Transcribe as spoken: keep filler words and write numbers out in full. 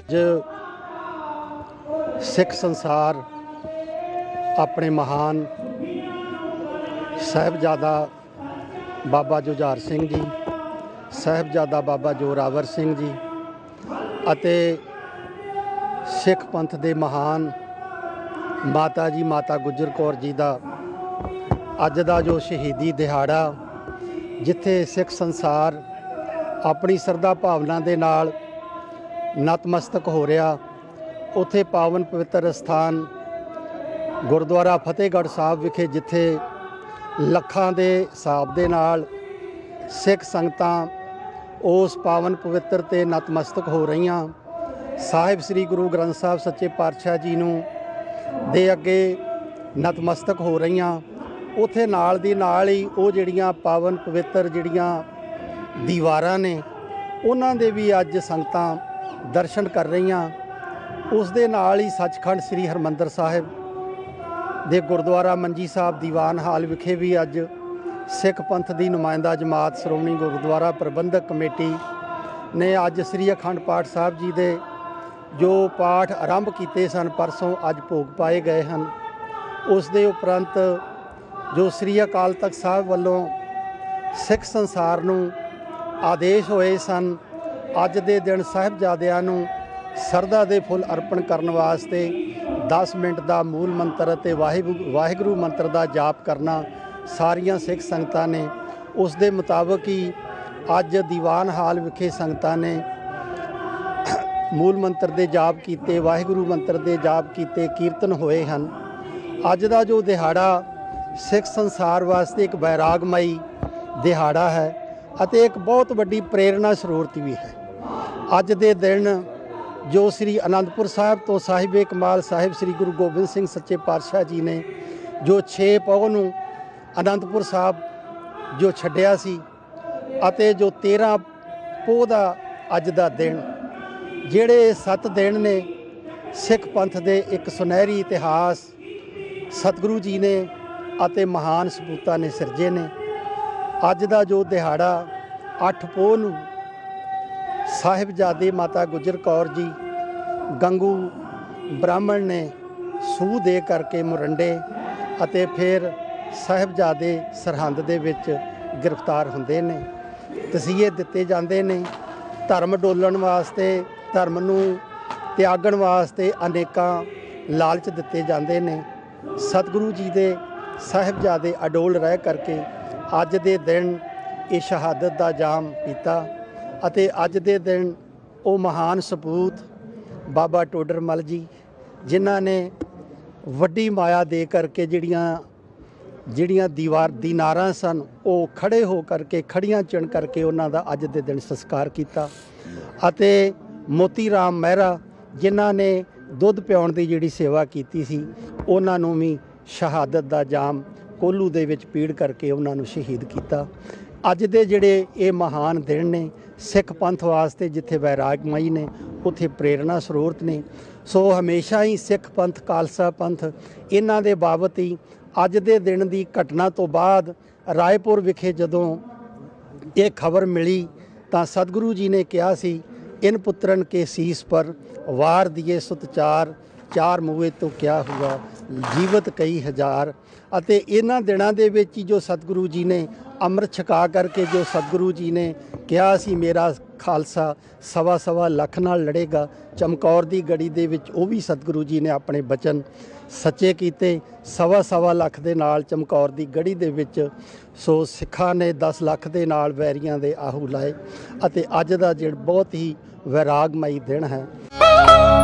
सिख संसार अपने महान साहिबजादा बाबा जुझार सिंह जी, साहिबजादा बाबा जोरावर सिंह जी अते सिख पंथ के महान माता जी माता गुजर कौर जी का अज का जो शहीदी दिहाड़ा, जिथे सिख संसार अपनी श्रद्धा भावना के नाल नतमस्तक हो रहा, उथे पावन पवित्र स्थान गुरुद्वारा फतेहगढ़ साहब विखे जिथे लखां दे हिसाब दे नाल सिख संगतां उस पावन पवित्र ते नतमस्तक हो रहीआं। साहिब श्री गुरु ग्रंथ साहब सच्चे पातशाह जी नूं दे अगे नतमस्तक हो रहीआं। उथे नाल दी नाल ही वो जिहड़ियां पावन पवित्र जिहड़ियां दीवारां ने उन्हां दे भी अज संगतां दर्शन कर रहीआं। उस दे नाल ही सचखंड श्री हरमंदर साहिब दे गुरुद्वारा मंजी साहब दीवान हाल विखे भी अज सिख पंथ की नुमाइंदा जमात श्रोमणी गुरुद्वारा प्रबंधक कमेटी ने अज श्री अखंड पाठ साहब जी दे जो पाठ आरंभ किए सन, परसों अज भोग पाए गए हैं। उस दे उपरंत जो श्री अकाल तख्त साहब वालों सिख संसार नूं आदेश होए सन, अज दे दिन साहिबजादियां नूं सरदा दे फुल अर्पण करने वास्ते दस मिनट का मूल मंत्र ते वाहिगुरू वाहिगुरू मंत्र का जाप करना सारियां सिख संगतां ने उस दे मुताबिक ही अज दीवान हाल विखे संगतां ने मूल मंत्र दे जाप कीते, वाहिगुरू मंत्र दे जाप कीते, कीर्तन होए हैं। अज का जो दिहाड़ा सिख संसार वास्ते एक वैरागमई दिहाड़ा है अते एक बहुत वड्डी प्रेरणा स्रोत भी है। अज दे दिन जो श्री आनंदपुर साहिब तो साहिबे कमाल साहिब श्री गुरु गोबिंद सिंह सच्चे पातशाह जी ने जो छे पौ नूं आनंदपुर साहब जो छड्डिया सी अते जो तेरह पौ दा अज दा दिन, जिहड़े सत्त दिन ने सिख पंथ दे एक सुनहरी इतिहास सतगुरु जी ने अते महान सपूतां ने सिरजे ने। अज दा जो दिहाड़ा अठ पौ नूं साहिबजादे माता गुजर कौर जी गंगू ब्राह्मण ने सूह दे करके मुरंडे अते फिर साहिबजादे सरहंद दे विच गिरफ्तार हुंदे ने, तसीहे दिते जांदे ने। धर्म डोलण वास्ते, धर्म नूं त्यागण वास्ते अनेकां लालच दिते जांदे ने। सतगुरु जी दे साहिबजादे अडोल रह करके अज दे दिन ये शहादत दा जाम पीता अते अज दे दिन वो महान सपूत बाबा टोडर मल जी जिन्हां ने वड्डी माया दे करके जिहड़ियां जिहड़ियां दीवार दीनारां सन वो खड़े हो करके खड़ियां चुन करके उन्हां दा अज दे दिन संस्कार किया। अते मोती राम महरा जिन्हां ने दुध पिआउण दी जिहड़ी सेवा कीती सी उन्हां नूं भी शहादत दा जाम कोल्लू दे विच पीड़ करके उन्हां नूं शहीद किया। अज दे जिहड़े ये महान दिन ने सिख पंथ वास्ते जिथे वैरागमई ने उथे प्रेरणा स्रोत ने। सो हमेशा ही सिख पंथ खालसा पंथ इन्हां दे बाबत ही अज दे दिन दी घटना तो बाद रायपुर विखे जदों ये खबर मिली तां सतगुरु जी ने कहा सी, इन पुत्रन के शीस पर वार दिए सुत चार, चार मुए तो क्या हुआ जीवत कई हज़ार। अते इन्हां दिनां दे विच ही जो सतगुरु जी ने अमृत छका करके जो सतगुरु जी ने कहा सी मेरा खालसा सवा सवा लख नाल लड़ेगा, चमकौर दी गड़ी दे विच वो भी सतगुरु जी ने अपने बचन सच्चे कीते। सवा सवा लख दे नाल चमकौर दी गड़ी दे विच सो सिखां ने दस लख दे नाल वैरियां दे आहू लाए अते अज दा जिहड़ा बहुत ही वैरागमई दिन है।